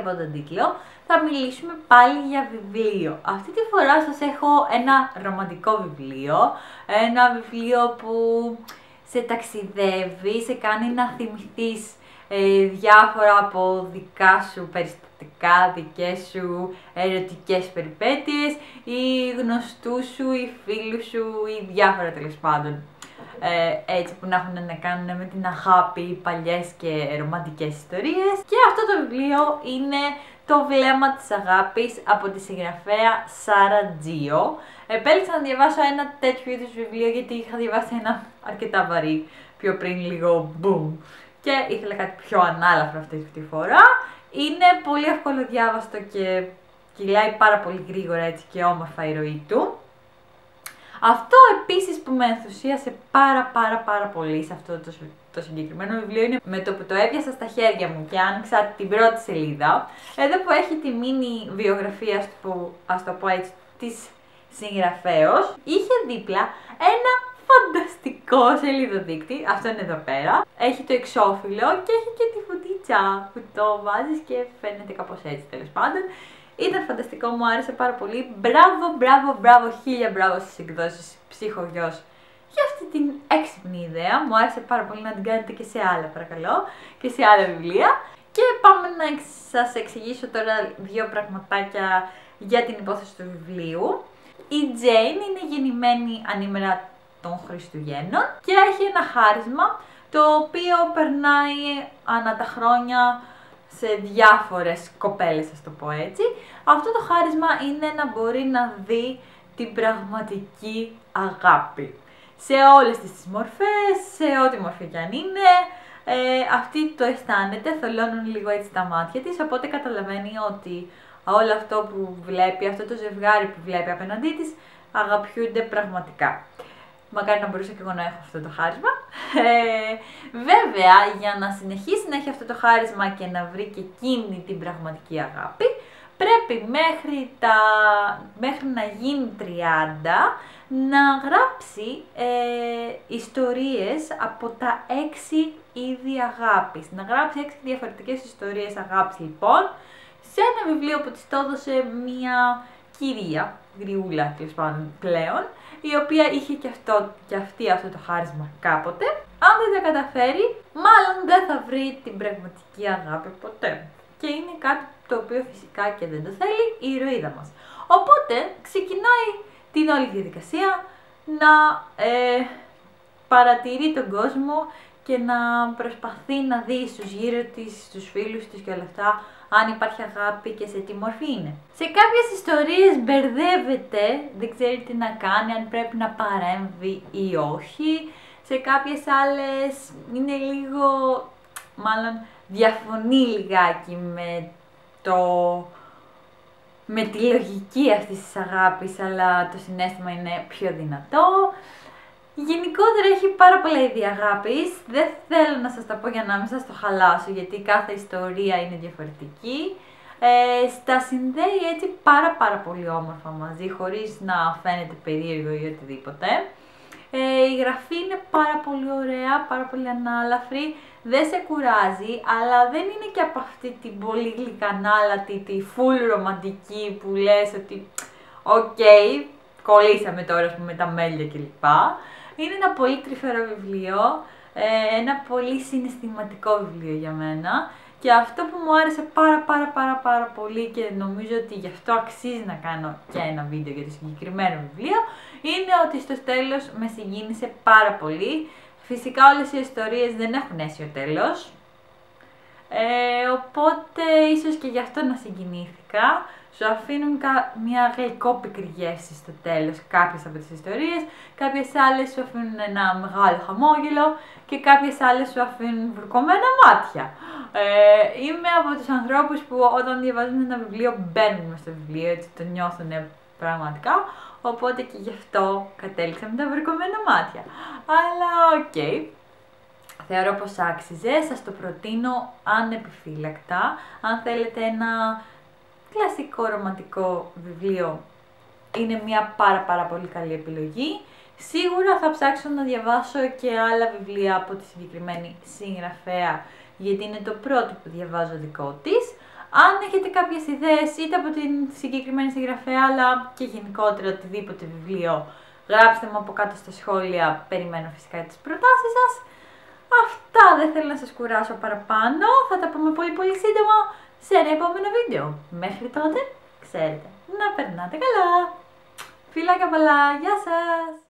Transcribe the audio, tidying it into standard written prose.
από τον τίτλο, θα μιλήσουμε πάλι για βιβλίο. Αυτή τη φορά σας έχω ένα ρομαντικό βιβλίο, ένα βιβλίο που σε ταξιδεύει, σε κάνει να θυμηθείς διάφορα από δικά σου περιστατικά, δικές σου ερωτικές περιπέτειες ή γνωστούς σου ή φίλους σου ή διάφορα τέλος πάντων. Έτσι που να έχουν να κάνουν με την αγάπη, παλιές και ρομαντικές ιστορίες. Και αυτό το βιβλίο είναι Το βλέμμα της αγάπης από τη συγγραφέα Σάρα Τζίο. Επέλεξα να διαβάσω ένα τέτοιο είδους βιβλίο γιατί είχα διαβάσει ένα αρκετά βαρύ πιο πριν λίγο boom. Και ήθελα κάτι πιο ανάλαφρο αυτή τη φορά. Είναι πολύ εύκολο διάβαστο και κυλάει πάρα πολύ γρήγορα έτσι και όμορφα η ροή του. Αυτό επίσης που με ενθουσίασε πάρα πολύ σε αυτό το συγκεκριμένο βιβλίο είναι με το που το έπιασα στα χέρια μου και άνοιξα την πρώτη σελίδα, εδώ που έχει τη μίνι βιογραφία, ας το πω έτσι, της συγγραφέως, είχε δίπλα ένα φανταστικό σελίδοδείκτη, αυτό είναι εδώ πέρα, έχει το εξώφυλλο και έχει και τη φωτίτσα που το βάζεις και φαίνεται κάπως έτσι τέλος πάντων. Ήταν φανταστικό, μου άρεσε πάρα πολύ. Μπράβο, χίλια μπράβο στις εκδόσεις Ψυχογιός για αυτή την έξυπνη ιδέα. Μου άρεσε πάρα πολύ να την κάνετε και σε άλλα, παρακαλώ, και σε άλλα βιβλία. Και πάμε να σας εξηγήσω τώρα δύο πραγματάκια για την υπόθεση του βιβλίου. Η Τζέιν είναι γεννημένη ανήμερα των Χριστουγέννων και έχει ένα χάρισμα το οποίο περνάει ανά τα χρόνια σε διάφορες κοπέλες, ας το πω έτσι. Αυτό το χάρισμα είναι να μπορεί να δει την πραγματική αγάπη. Σε όλες τις μορφές, σε ό,τι μορφή κι αν είναι, αυτή το αισθάνεται, θολώνουν λίγο έτσι τα μάτια της, οπότε καταλαβαίνει ότι όλο αυτό που βλέπει, αυτό το ζευγάρι που βλέπει απέναντί της, αγαπιούνται πραγματικά. Μακάρι να μπορούσα και εγώ να έχω αυτό το χάρισμα. Βέβαια, για να συνεχίσει να έχει αυτό το χάρισμα και να βρει και εκείνη την πραγματική αγάπη, πρέπει μέχρι να γίνει 30 να γράψει ιστορίες από τα 6 είδη αγάπης. Να γράψει 6 διαφορετικές ιστορίες αγάπης λοιπόν, σε ένα βιβλίο που της το έδωσε μια κυρία, γριούλα τέλος πάντων πλέον, η οποία είχε και αυτή αυτό το χάρισμα κάποτε. Αν δεν τα καταφέρει, μάλλον δεν θα βρει την πραγματική αγάπη ποτέ. Και είναι κάτι το οποίο φυσικά και δεν το θέλει η ηρωίδα μας. Οπότε ξεκινάει την όλη διαδικασία να παρατηρεί τον κόσμο και να προσπαθεί να δει στους γύρω της, στους φίλους της και όλα αυτά, αν υπάρχει αγάπη και σε τι μορφή είναι. Σε κάποιες ιστορίες μπερδεύεται, δεν ξέρει τι να κάνει, αν πρέπει να παρέμβει ή όχι. Σε κάποιες άλλες είναι λίγο, μάλλον διαφωνεί λιγάκι με τη λογική αυτής της αγάπης, αλλά το συναίσθημα είναι πιο δυνατό. Γενικότερα έχει πάρα πολλά είδη αγάπης, δεν θέλω να σας τα πω για να μην σας το χαλάσω γιατί κάθε ιστορία είναι διαφορετική. Στα συνδέει έτσι πάρα πολύ όμορφα μαζί, χωρίς να φαίνεται περίεργο ή οτιδήποτε. Η γραφή είναι πάρα πολύ ωραία, πάρα πολύ ανάλαφρη, δεν σε κουράζει, αλλά δεν είναι και από αυτή την πολύ γλυκανάλατη, τη full ρομαντική που λες ότι οκ, κολλήσαμε τώρα με τα μέλια κλπ. Είναι ένα πολύ τρυφερό βιβλίο, ένα πολύ συναισθηματικό βιβλίο για μένα και αυτό που μου άρεσε πάρα πολύ και νομίζω ότι γι' αυτό αξίζει να κάνω και ένα βίντεο για το συγκεκριμένο βιβλίο είναι ότι στο τέλος με συγκίνησε πάρα πολύ. Φυσικά όλες οι ιστορίες δεν έχουν αίσιο τέλος, οπότε ίσως και γι' αυτό να συγκινήθηκα. Σου αφήνουν μια γλυκόπικρη γεύση στο τέλος κάποιες από τις ιστορίες, κάποιες άλλες σου αφήνουν ένα μεγάλο χαμόγελο και κάποιες άλλες σου αφήνουν βουρκωμένα μάτια. Είμαι από τους ανθρώπους που όταν διαβάζουν ένα βιβλίο μπαίνουν μες στο βιβλίο, έτσι το νιώθουν πραγματικά, οπότε και γι' αυτό κατέληξα με τα βουρκωμένα μάτια. Αλλά οκ. Θεωρώ πως άξιζε, σας το προτείνω ανεπιφύλακτα. Αν θέλετε ένα κλασικό ρομαντικό βιβλίο, είναι μια πάρα πολύ καλή επιλογή. Σίγουρα θα ψάξω να διαβάσω και άλλα βιβλία από τη συγκεκριμένη συγγραφέα, γιατί είναι το πρώτο που διαβάζω δικό της. Αν έχετε κάποιες ιδέες είτε από την συγκεκριμένη συγγραφέα αλλά και γενικότερα οτιδήποτε βιβλίο, γράψτε μου από κάτω στα σχόλια, περιμένω φυσικά τις προτάσεις σας. Αυτά, δεν θέλω να σας κουράσω παραπάνω, θα τα πούμε πολύ πολύ σύντομα σε ένα επόμενο βίντεο. Μέχρι τότε, ξέρετε, να περνάτε καλά. Φιλάκια πολλά, γεια σας!